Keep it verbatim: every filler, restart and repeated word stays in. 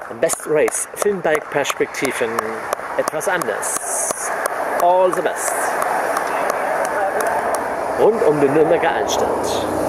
Best Race, Filmbike-Perspektiven, etwas anders. All the best. Rund um den Nürnberger Altstadt.